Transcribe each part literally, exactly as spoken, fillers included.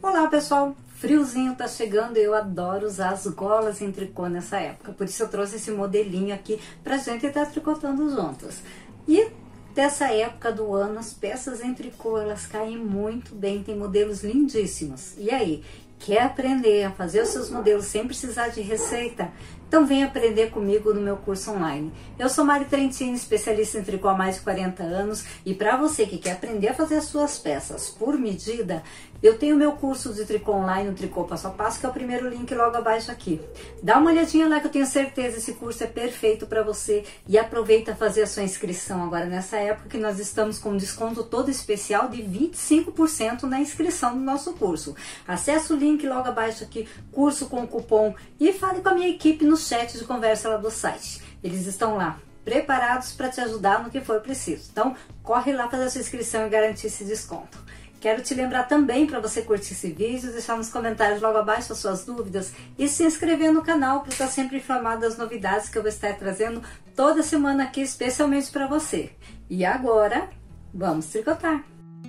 Olá pessoal, friozinho tá chegando e eu adoro usar as golas em tricô nessa época, por isso eu trouxe esse modelinho aqui pra gente estar tricotando juntos. E dessa época do ano, as peças em tricô, elas caem muito bem, tem modelos lindíssimos. E aí, quer aprender a fazer os seus modelos sem precisar de receita? Então vem aprender comigo no meu curso online. Eu sou Mari Trentini, especialista em tricô há mais de quarenta anos, e para você que quer aprender a fazer as suas peças por medida, eu tenho meu curso de tricô online, o Tricô Passo a Passo, que é o primeiro link logo abaixo aqui. Dá uma olhadinha lá que eu tenho certeza esse curso é perfeito para você, e aproveita a fazer a sua inscrição agora nessa época que nós estamos com um desconto todo especial de vinte e cinco por cento na inscrição do nosso curso. Acesse o link logo abaixo aqui, curso com cupom, e fale com a minha equipe no chat de conversa lá do site. Eles estão lá preparados para te ajudar no que for preciso. Então, corre lá fazer a sua inscrição e garantir esse desconto. Quero te lembrar também para você curtir esse vídeo, deixar nos comentários logo abaixo as suas dúvidas e se inscrever no canal para estar sempre informado das novidades que eu vou estar trazendo toda semana aqui, especialmente para você. E agora, vamos tricotar!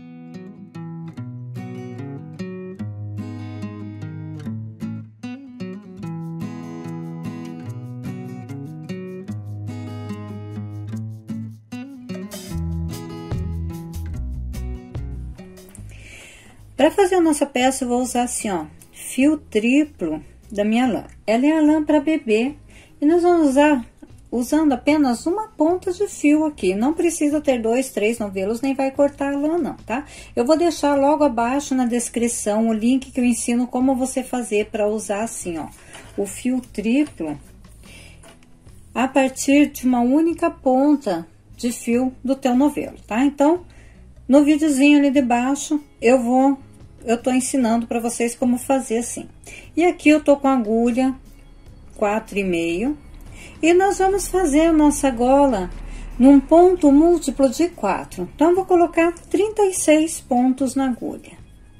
Para fazer a nossa peça, eu vou usar assim, ó, fio triplo da minha lã. Ela é a lã para bebê e nós vamos usar usando apenas uma ponta de fio aqui. Não precisa ter dois, três novelos, nem vai cortar a lã não, tá? Eu vou deixar logo abaixo na descrição o link que eu ensino como você fazer para usar assim, ó, o fio triplo a partir de uma única ponta de fio do teu novelo, tá? Então, no videozinho ali de baixo, eu vou, eu tô ensinando para vocês como fazer assim. E aqui eu tô com a agulha quatro e meio, e nós vamos fazer a nossa gola num ponto múltiplo de quatro. Então, eu vou colocar trinta e seis pontos na agulha.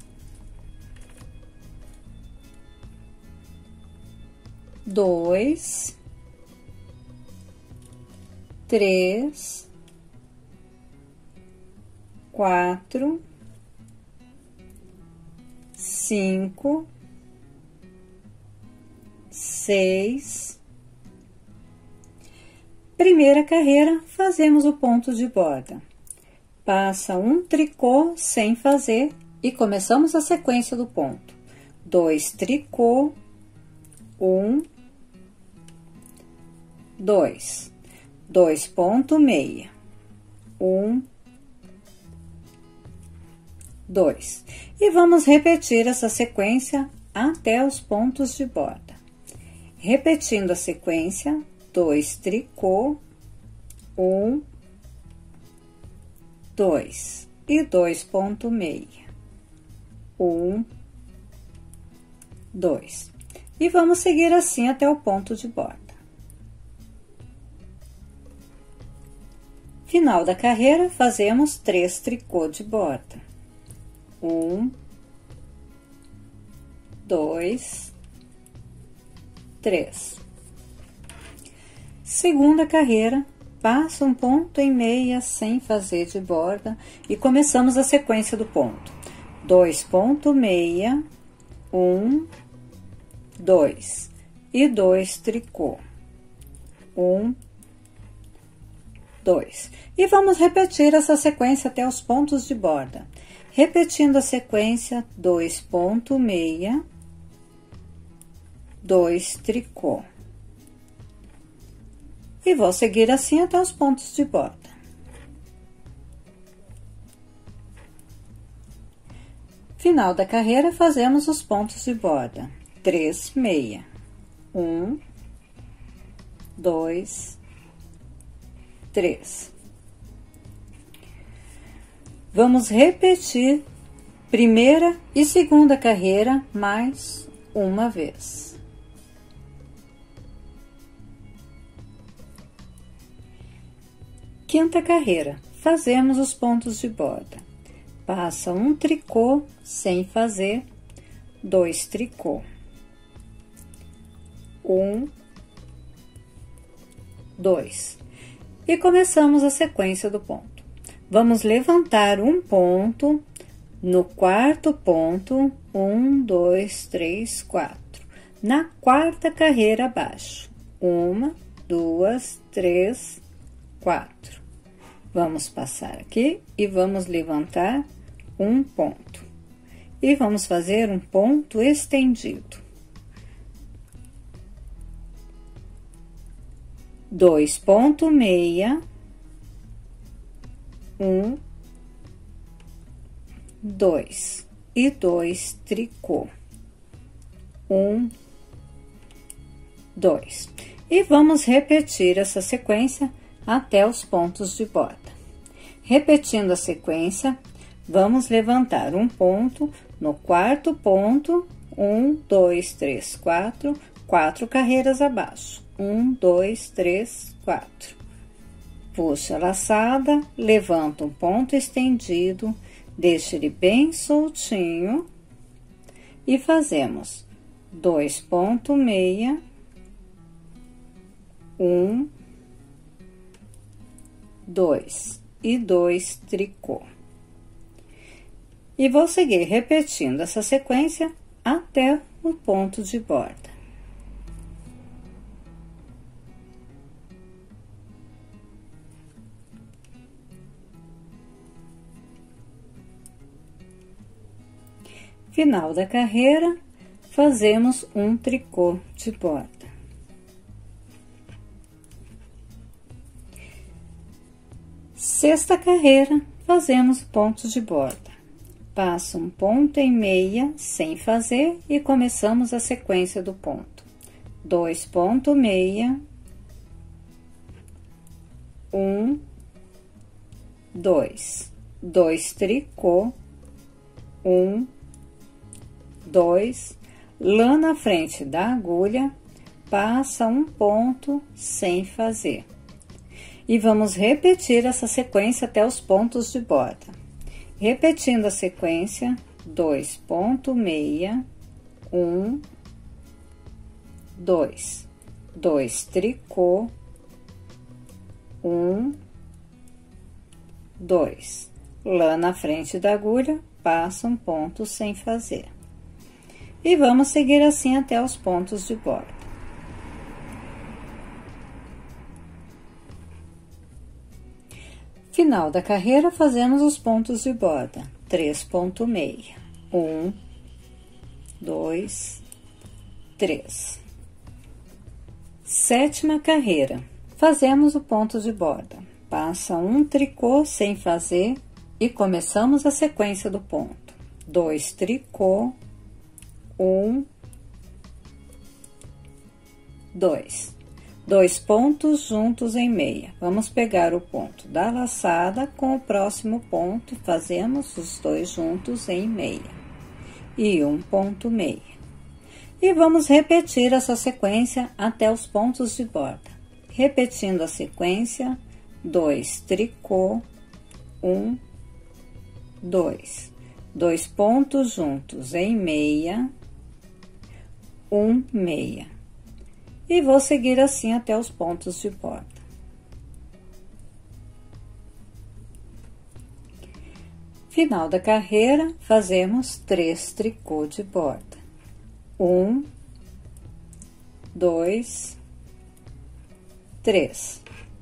Dois, três, quatro, cinco, seis. Primeira carreira, fazemos o ponto de borda. Passa um tricô sem fazer e começamos a sequência do ponto. Dois tricô, um, dois, dois ponto meia, um, dois. E vamos repetir essa sequência até os pontos de borda. Repetindo a sequência, dois tricô, um, dois e dois ponto meia, um, dois. E vamos seguir assim até o ponto de borda. Final da carreira, fazemos três tricô de borda. Um, dois, três. Segunda carreira, passa um ponto em meia sem fazer de borda e começamos a sequência do ponto. Dois ponto meia, um, dois e dois tricô. Um, dois. E vamos repetir essa sequência até os pontos de borda. Repetindo a sequência, dois ponto meia, dois tricô. E vou seguir assim até os pontos de borda. Final da carreira, fazemos os pontos de borda. Três meia. Um, dois, três. Vamos repetir primeira e segunda carreira mais uma vez. Quinta carreira, fazemos os pontos de borda. Passa um tricô sem fazer, dois tricô. Um, dois. E começamos a sequência do ponto. Vamos levantar um ponto No quarto ponto, um, dois, três, quatro. Na quarta carreira abaixo, uma, duas, três, quatro. Vamos passar aqui e vamos levantar um ponto. E vamos fazer um ponto estendido. Dois ponto meia, um, dois e dois tricô, um, dois. E vamos repetir essa sequência até os pontos de borda. Repetindo a sequência, vamos levantar um ponto no quarto ponto, um, dois, três, quatro, quatro carreiras abaixo, um, dois, três, quatro. Puxa a laçada, levanta um ponto estendido, deixa ele bem soltinho e fazemos dois ponto meia, um, dois e dois tricô. E vou seguir repetindo essa sequência até o ponto de borda. Final da carreira, fazemos um tricô de borda. Sexta carreira, fazemos pontos de borda. Passo um ponto em meia sem fazer e começamos a sequência do ponto. Dois ponto meia, um, dois, dois tricô, um, dois, lá na frente da agulha, passa um ponto sem fazer. E vamos repetir essa sequência até os pontos de borda. Repetindo a sequência, dois ponto meia, um, dois, dois tricô, um, dois, lá na frente da agulha, passa um ponto sem fazer. E vamos seguir assim até os pontos de borda. Final da carreira, fazemos os pontos de borda. Três ponto meia. Um, dois, três. Sétima carreira, fazemos o ponto de borda. Passa um tricô sem fazer e começamos a sequência do ponto. Dois tricô, um, dois. Dois pontos juntos em meia. Vamos pegar o ponto da laçada com o próximo ponto, fazemos os dois juntos em meia. E um ponto meia. E vamos repetir essa sequência até os pontos de borda. Repetindo a sequência, dois tricô, um, dois. Dois pontos juntos em meia, um, meia. E vou seguir assim até os pontos de borda. Final da carreira, fazemos três tricô de borda. Um, dois, três.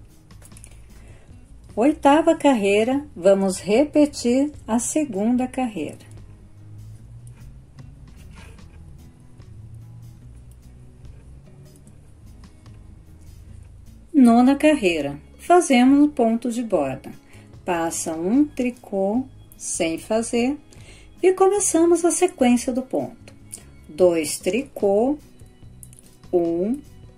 Oitava carreira, vamos repetir a segunda carreira. Nona carreira, fazemos o ponto de borda. Passa um tricô sem fazer e começamos a sequência do ponto. Dois tricô, um,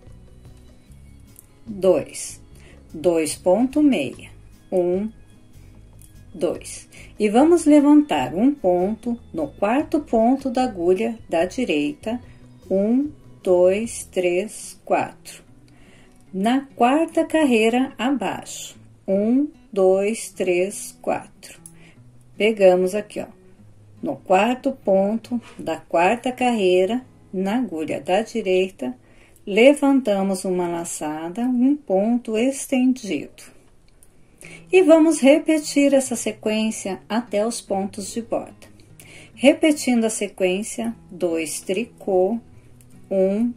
dois, dois ponto meia, um, dois. E vamos levantar um ponto no quarto ponto da agulha da direita, um, dois, três, quatro. Na quarta carreira abaixo, um, dois, três, quatro. Pegamos aqui, ó, no quarto ponto da quarta carreira, na agulha da direita, levantamos uma laçada, um ponto estendido. E vamos repetir essa sequência até os pontos de borda. repetindo a sequência, dois tricô, um,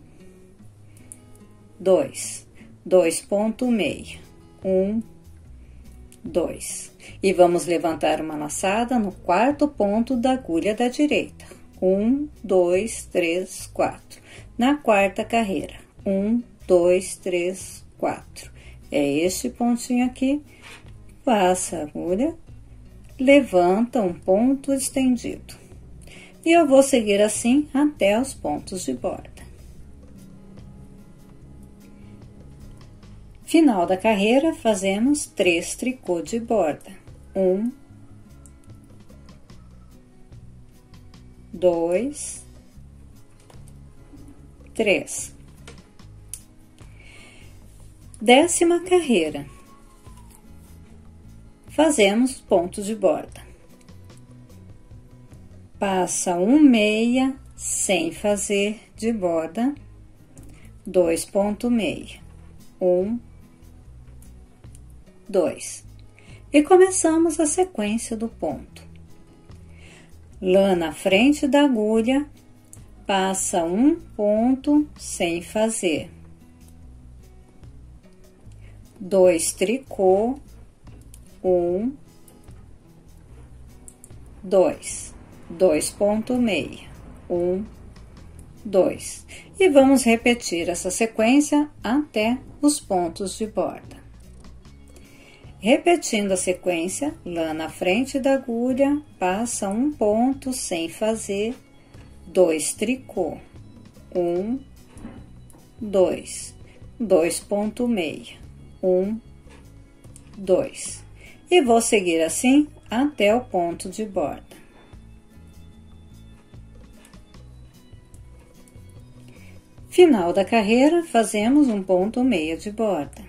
dois, dois ponto meia, um, dois. E vamos levantar uma laçada no quarto ponto da agulha da direita, um, dois, três, quatro. Na quarta carreira, um, dois, três, quatro. É este pontinho aqui, passa a agulha, levanta um ponto estendido. E eu vou seguir assim até os pontos de borda. Final da carreira, fazemos três tricô de borda. Um, dois, três. Décima carreira, fazemos pontos de borda. Passa um meia sem fazer de borda, dois ponto meia, um, dois. E começamos a sequência do ponto. Lã na frente da agulha, passa um ponto sem fazer. Dois tricô, um, dois, dois ponto meia, um, dois. E vamos repetir essa sequência até os pontos de borda. Repetindo a sequência, lã na frente da agulha, passa um ponto sem fazer, dois tricô, um, dois, dois ponto meia, um, dois. E vou seguir assim até o ponto de borda. Final da carreira, fazemos um ponto meia de borda.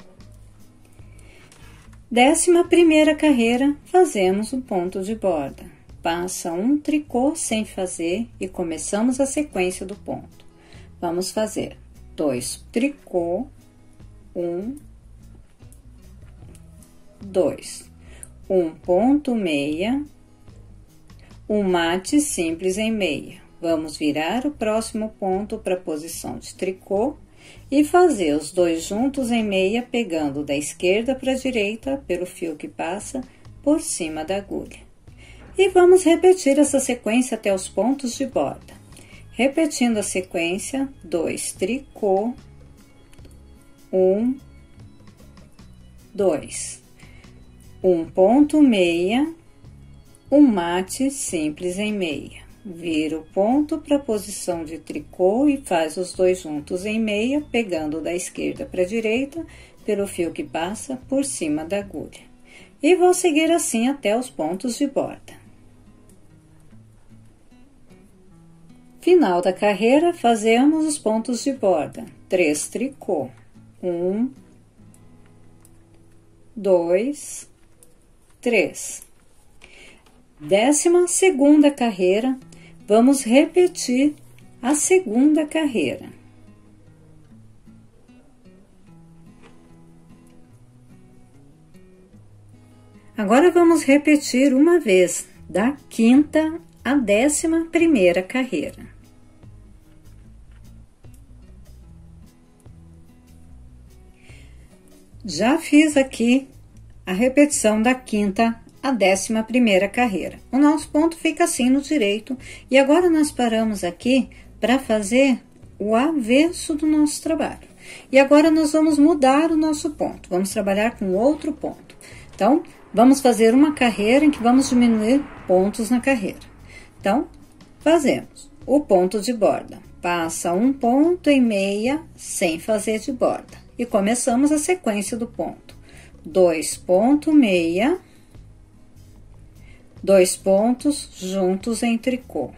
Décima primeira carreira, fazemos um ponto de borda. Passa um tricô sem fazer e começamos a sequência do ponto. Vamos fazer dois tricô, um, dois, um ponto meia, um mate simples em meia. Vamos virar o próximo ponto para a posição de tricô e fazer os dois juntos em meia, pegando da esquerda para a direita pelo fio que passa por cima da agulha. E vamos repetir essa sequência até os pontos de borda. Repetindo a sequência, dois tricô, um, dois, um ponto meia, um mate simples em meia. Vira o ponto para a posição de tricô e faz os dois juntos em meia, pegando da esquerda para a direita, pelo fio que passa por cima da agulha. E vou seguir assim até os pontos de borda. Final da carreira, fazemos os pontos de borda. Três tricô. Um, dois, três. Décima segunda carreira, vamos repetir a segunda carreira. Agora, vamos repetir uma vez, da quinta à décima primeira carreira. Já fiz aqui a repetição da quinta a décima primeira carreira. O nosso ponto fica assim no direito. E agora nós paramos aqui para fazer o avesso do nosso trabalho. E agora nós vamos mudar o nosso ponto. Vamos trabalhar com outro ponto. Então, vamos fazer uma carreira em que vamos diminuir pontos na carreira. Então, fazemos o ponto de borda. Passa um ponto em meia sem fazer de borda. E começamos a sequência do ponto. Dois ponto meia, dois pontos juntos em tricô.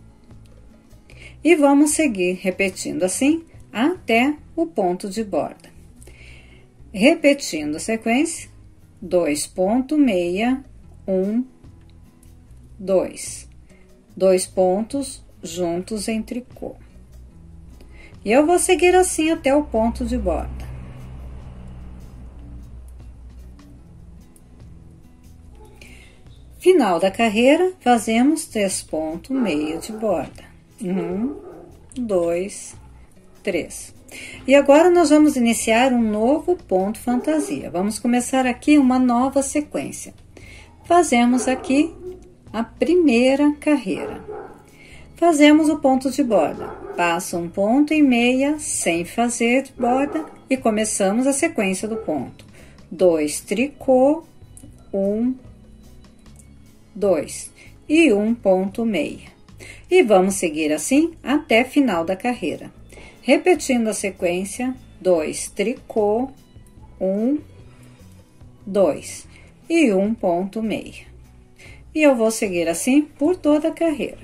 E vamos seguir repetindo assim até o ponto de borda. Repetindo a sequência, dois ponto meia, um, dois, dois pontos juntos em tricô. E eu vou seguir assim até o ponto de borda. final da carreira, fazemos três pontos meio de borda. Um, dois, três. E agora nós vamos iniciar um novo ponto fantasia. Vamos começar aqui uma nova sequência. Fazemos aqui a primeira carreira. Fazemos o ponto de borda. Passa um ponto e meia sem fazer de borda e começamos a sequência do ponto. Dois tricô, um, dois e um ponto meia. E vamos seguir assim até final da carreira. Repetindo a sequência, dois tricô, um, dois e um ponto meia. E eu vou seguir assim por toda a carreira.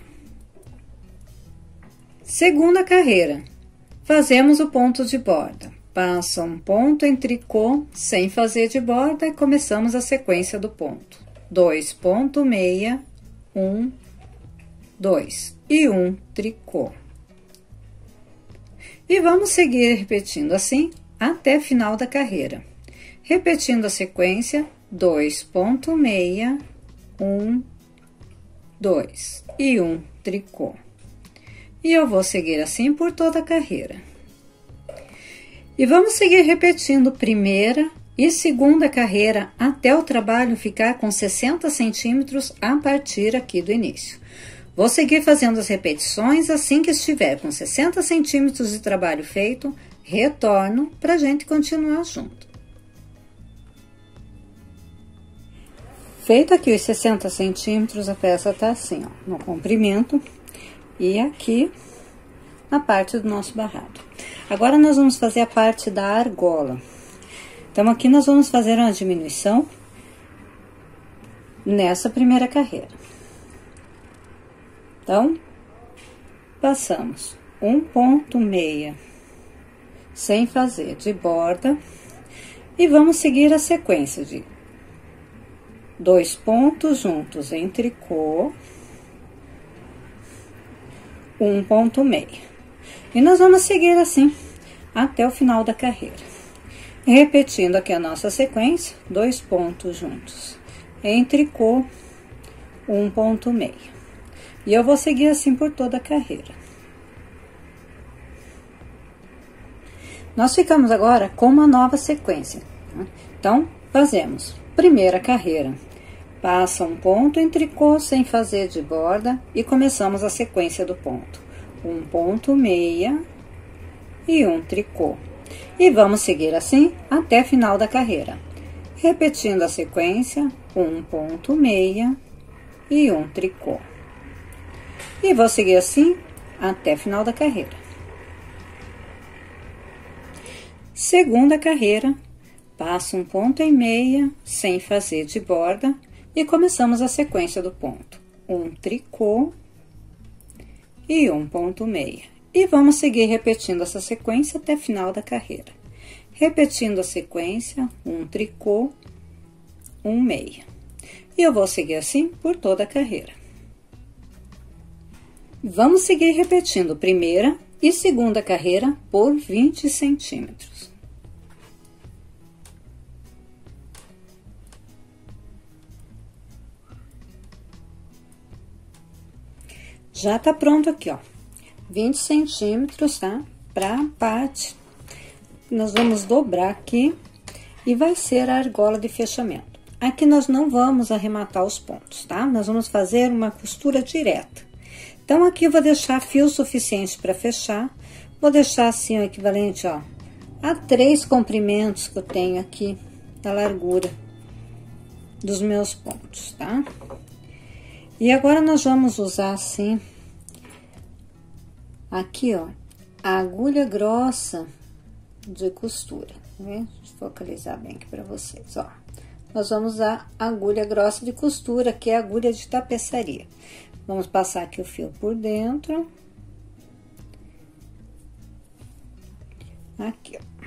Segunda carreira, fazemos o ponto de borda. Passa um ponto em tricô sem fazer de borda e começamos a sequência do ponto. Dois ponto meia, um, dois e um tricô. E vamos seguir repetindo assim até final da carreira. Repetindo a sequência, dois ponto meia, um, dois e um tricô. E eu vou seguir assim por toda a carreira. E vamos seguir repetindo primeira e segunda carreira até o trabalho ficar com sessenta centímetros a partir aqui do início. Vou seguir fazendo as repetições, assim que estiver com sessenta centímetros de trabalho feito, retorno para a gente continuar junto. Feito aqui os sessenta centímetros, a peça tá assim, ó, no comprimento e aqui na parte do nosso barrado. Agora nós vamos fazer a parte da argola. Então aqui nós vamos fazer uma diminuição nessa primeira carreira. Então, passamos um ponto meia sem fazer de borda e vamos seguir a sequência de dois pontos juntos em tricô, um ponto meia. E nós vamos seguir assim até o final da carreira. Repetindo aqui a nossa sequência, dois pontos juntos em tricô, um ponto meia. E eu vou seguir assim por toda a carreira. Nós ficamos agora com uma nova sequência. Tá? Então, fazemos primeira carreira. Passa um ponto em tricô sem fazer de borda e começamos a sequência do ponto. Um ponto meia e um tricô. E vamos seguir assim até final da carreira. Repetindo a sequência, um ponto meia e um tricô. E vou seguir assim até final da carreira. Segunda carreira, passo um ponto e meia sem fazer de borda e começamos a sequência do ponto. Um tricô e um ponto meia. E vamos seguir repetindo essa sequência até final da carreira. Repetindo a sequência, um tricô, um meia. E eu vou seguir assim por toda a carreira. Vamos seguir repetindo primeira e segunda carreira por vinte centímetros. Já tá pronto aqui, ó, vinte centímetros, tá? Pra parte, nós vamos dobrar aqui e vai ser a argola de fechamento. Aqui nós não vamos arrematar os pontos, tá? Nós vamos fazer uma costura direta. Então, aqui eu vou deixar fio suficiente para fechar. Vou deixar assim o equivalente, ó, a três comprimentos que eu tenho aqui da largura dos meus pontos, tá? E agora nós vamos usar assim, aqui, ó, a agulha grossa de costura, né? Deixa eu focalizar bem aqui para vocês, ó. Nós vamos usar a agulha grossa de costura, que é a agulha de tapeçaria. Vamos passar aqui o fio por dentro. Aqui, ó.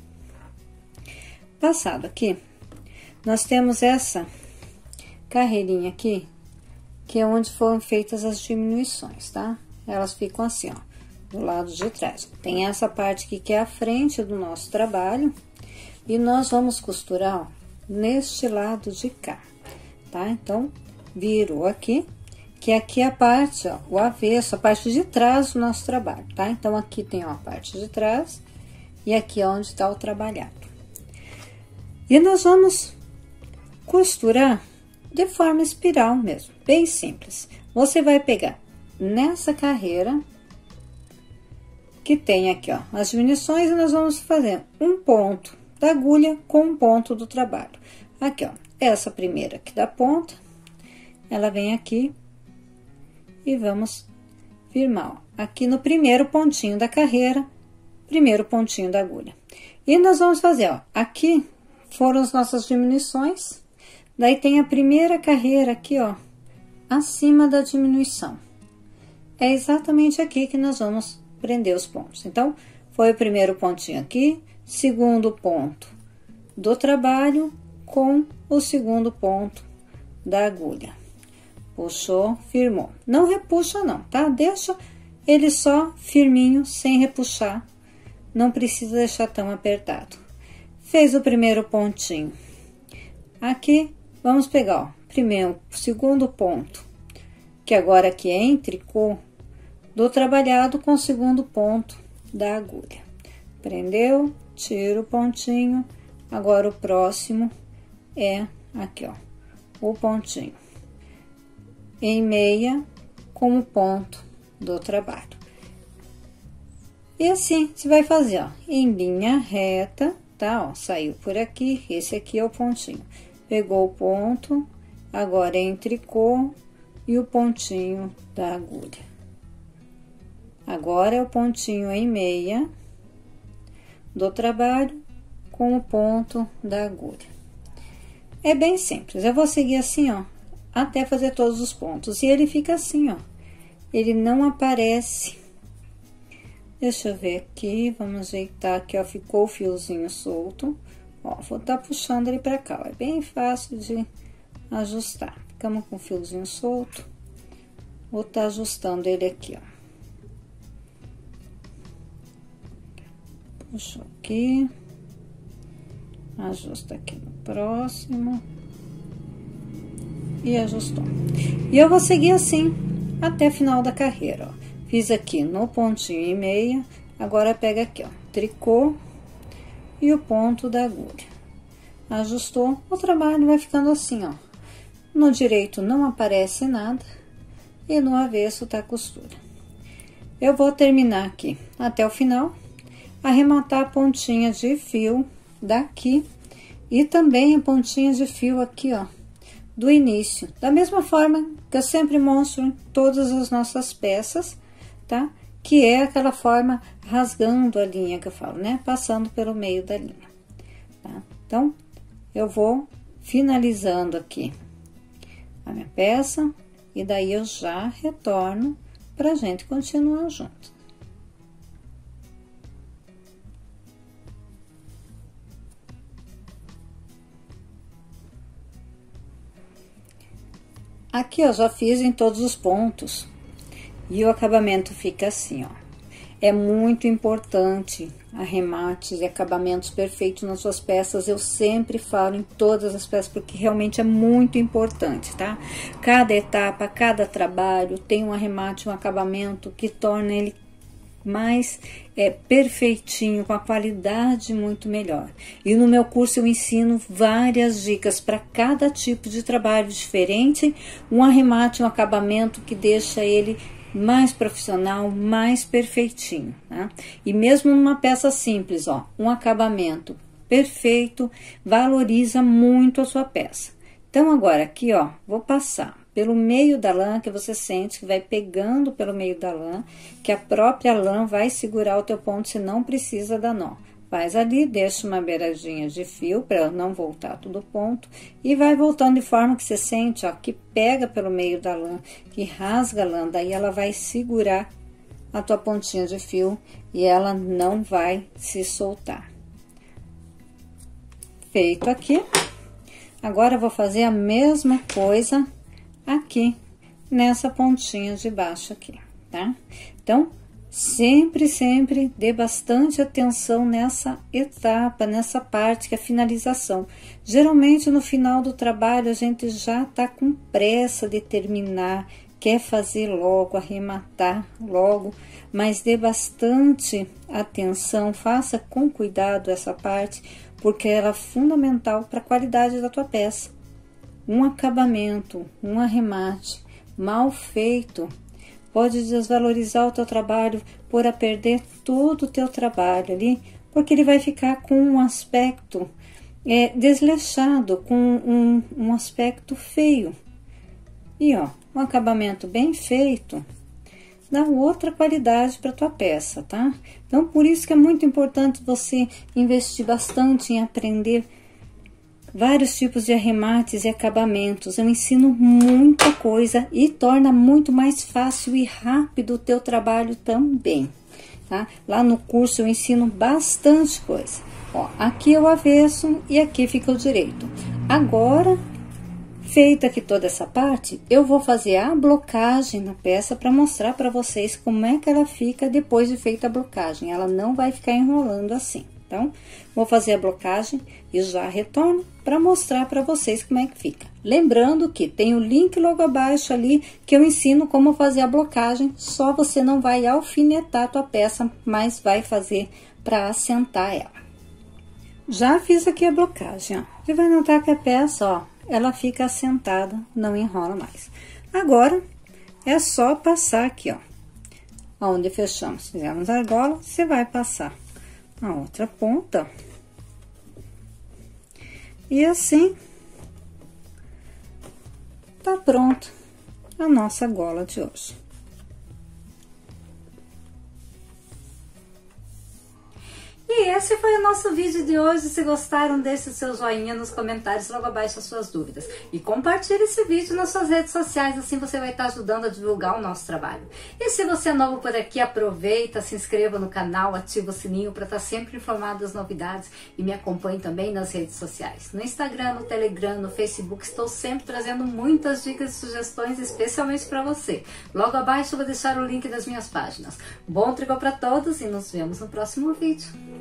Passado aqui, nós temos essa carreirinha aqui, que é onde foram feitas as diminuições, tá? Elas ficam assim, ó, do lado de trás. Tem essa parte aqui que é a frente do nosso trabalho. E nós vamos costurar, ó, neste lado de cá, tá? Então, virou aqui, que aqui é a parte, ó, o avesso, a parte de trás do nosso trabalho, tá? Então, aqui tem, ó, a parte de trás e aqui é onde tá o trabalhado. E nós vamos costurar de forma espiral mesmo, bem simples. Você vai pegar nessa carreira que tem aqui, ó, as diminuições, e nós vamos fazer um ponto da agulha com um ponto do trabalho. Aqui, ó, essa primeira aqui da ponta, ela vem aqui e vamos firmar, ó, aqui no primeiro pontinho da carreira, primeiro pontinho da agulha. E nós vamos fazer, ó, aqui foram as nossas diminuições, daí tem a primeira carreira aqui, ó, acima da diminuição. É exatamente aqui que nós vamos prender os pontos. Então, foi o primeiro pontinho aqui, segundo ponto do trabalho com o segundo ponto da agulha. Puxou, firmou. Não repuxa não, tá? Deixa ele só firminho, sem repuxar. Não precisa deixar tão apertado. Fez o primeiro pontinho. Aqui, vamos pegar, ó, primeiro, segundo ponto, que agora aqui é em tricô, do trabalhado com o segundo ponto da agulha. Prendeu, tira o pontinho. Agora, o próximo é aqui, ó, o pontinho em meia com o ponto do trabalho. E assim, você vai fazer, ó, em linha reta, tá? Ó, saiu por aqui, esse aqui é o pontinho. Pegou o ponto, agora é em tricô e o pontinho da agulha. Agora é o pontinho em meia do trabalho com o ponto da agulha. É bem simples, eu vou seguir assim, ó, até fazer todos os pontos. E ele fica assim, ó, ele não aparece. Deixa eu ver aqui, vamos ajeitar aqui, ó, ficou o fiozinho solto. Ó, vou tá puxando ele pra cá, ó, é bem fácil de ajustar. Ficamos com o fiozinho solto, vou tá ajustando ele aqui, ó. Puxo aqui, ajusta aqui no próximo e ajustou. E eu vou seguir assim até final da carreira, ó. Fiz aqui no pontinho e meia, agora pega aqui, ó, tricô e o ponto da agulha. Ajustou, o trabalho vai ficando assim, ó. No direito não aparece nada e no avesso tá a costura. Eu vou terminar aqui até o final, arrematar a pontinha de fio daqui e também a pontinha de fio aqui, ó, do início. Da mesma forma que eu sempre mostro em todas as nossas peças, tá? Que é aquela forma rasgando a linha que eu falo, né? Passando pelo meio da linha, tá? Então, eu vou finalizando aqui a minha peça e daí eu já retorno pra gente continuar junto. Aqui eu já fiz em todos os pontos e o acabamento fica assim, ó. É muito importante arremates e acabamentos perfeitos nas suas peças. Eu sempre falo em todas as peças porque realmente é muito importante, tá? Cada etapa, cada trabalho tem um arremate, um acabamento que torna ele mais é, perfeitinho, com a qualidade muito melhor. E no meu curso eu ensino várias dicas para cada tipo de trabalho diferente, um arremate, um acabamento que deixa ele mais profissional, mais perfeitinho, tá? E mesmo numa peça simples, ó, um acabamento perfeito valoriza muito a sua peça. Então, agora aqui, ó, vou passar pelo meio da lã, que você sente que vai pegando pelo meio da lã, que a própria lã vai segurar o teu ponto, se não precisa dar nó. Faz ali, deixa uma beiradinha de fio para não voltar tudo ponto e vai voltando de forma que você sente, ó, que pega pelo meio da lã, que rasga a lã, daí ela vai segurar a tua pontinha de fio e ela não vai se soltar. Feito aqui, agora eu vou fazer a mesma coisa aqui nessa pontinha de baixo aqui, tá? Então, Sempre, sempre dê bastante atenção nessa etapa, nessa parte que é a finalização. Geralmente no final do trabalho a gente já está com pressa de terminar, quer fazer logo, arrematar logo, mas dê bastante atenção, faça com cuidado essa parte, porque ela é fundamental para a qualidade da tua peça. Um acabamento, um arremate mal feito pode desvalorizar o teu trabalho, por a perder todo o teu trabalho ali, porque ele vai ficar com um aspecto é, desleixado, com um, um aspecto feio. E ó, um acabamento bem feito dá outra qualidade para tua peça, tá? Então, por isso que é muito importante você investir bastante em aprender vários tipos de arremates e acabamentos. Eu ensino muita coisa e torna muito mais fácil e rápido o teu trabalho também, tá? Lá no curso eu ensino bastante coisa. Ó, aqui é o avesso e aqui fica o direito. Agora, feita aqui toda essa parte, eu vou fazer a blocagem na peça para mostrar para vocês como é que ela fica depois de feita a blocagem. Ela não vai ficar enrolando assim. Então, vou fazer a blocagem e já retorno para mostrar para vocês como é que fica. Lembrando que tem o link logo abaixo ali que eu ensino como fazer a blocagem. Só você não vai alfinetar a tua peça, mas vai fazer para assentar ela. Já fiz aqui a blocagem, ó. Você vai notar que a peça, ó, ela fica assentada, não enrola mais. Agora, é só passar aqui, ó. Onde fechamos, fizemos a argola, você vai passar a outra ponta. E assim, tá pronto a nossa gola de hoje. E esse foi o nosso vídeo de hoje. Se gostaram, deixe o seu joinha nos comentários logo abaixo as suas dúvidas. E compartilhe esse vídeo nas suas redes sociais, assim você vai estar ajudando a divulgar o nosso trabalho. E se você é novo por aqui, aproveita, se inscreva no canal, ativa o sininho para estar sempre informado das novidades e me acompanhe também nas redes sociais. No Instagram, no Telegram, no Facebook, estou sempre trazendo muitas dicas e sugestões, especialmente para você. Logo abaixo eu vou deixar o link das minhas páginas. Bom tricô para todos e nos vemos no próximo vídeo.